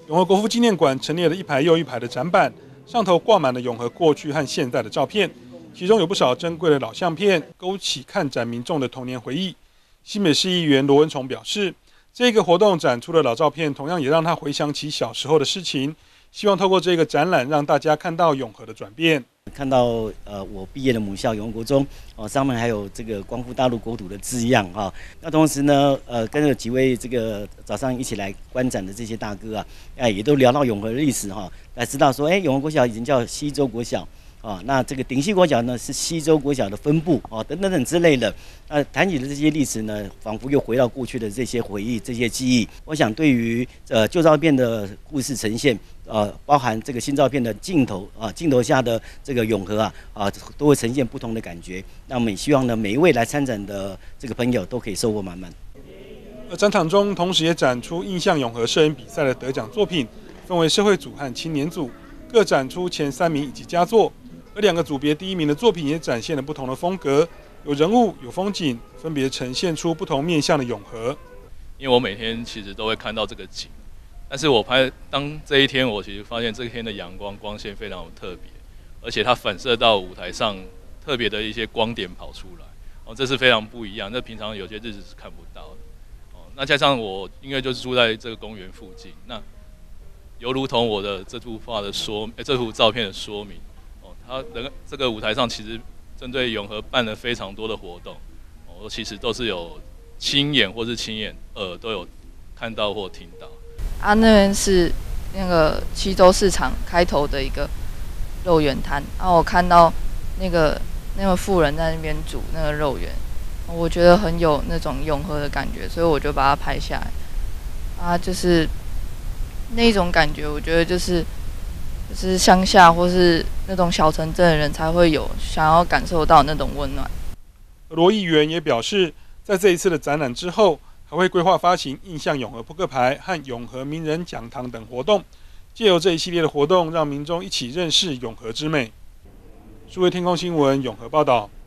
永和国父纪念馆陈列了一排又一排的展板，上头挂满了永和过去和现在的照片，其中有不少珍贵的老相片，勾起看展民众的童年回忆。新北市议员罗文崇表示，这个活动展出的老照片，同样也让他回想起小时候的事情，希望透过这个展览，让大家看到永和的转变。 看到我毕业的母校永和国中上面还有这个光复大陆国土的字样哈。那同时呢跟着几位这个早上一起来观展的这些大哥也都聊到永和的历史哈，来知道说永和国小以前叫西洲国小。那这个顶溪国小呢是西洲国小的分部等等等之类的。谈起的这些历史呢，仿佛又回到过去的这些回忆、这些记忆。我想对于旧照片的故事呈现，包含这个新照片的镜头下的这个永和都会呈现不同的感觉。那我们也希望呢，每一位来参展的这个朋友都可以收获满满。 而展场中同时也展出印象永和摄影比赛的得奖作品，分为社会组和青年组，各展出前3名以及佳作。而2个组别第1名的作品也展现了不同的风格，有人物、有风景，分别呈现出不同面向的永和。 因为我每天其实都会看到这个景，但是我当这一天，我其实发现这一天的阳光光线非常特别，而且它反射到舞台上特别的一些光点跑出来，这是非常不一样，这平常有些日子是看不到的。那加上我因为就是住在这个公园附近，那犹如同我的这幅照片的说明。这个舞台上其实针对永和办了非常多的活动，其实都是有亲眼或是亲眼都有看到或听到。 那边是那个七洲市场开头的一个肉圆摊，我看到那个妇人在那边煮那个肉圆，我觉得很有那种永和的感觉，所以我就把它拍下来。就是那种感觉，我觉得就是乡下或是那种小城镇的人才会有想要感受到那种温暖。 罗议员也表示，在这一次的展览之后，还会规划发行印象永和扑克牌和永和名人讲堂等活动，借由这一系列的活动，让民众一起认识永和之美。数位天空新闻永和报道。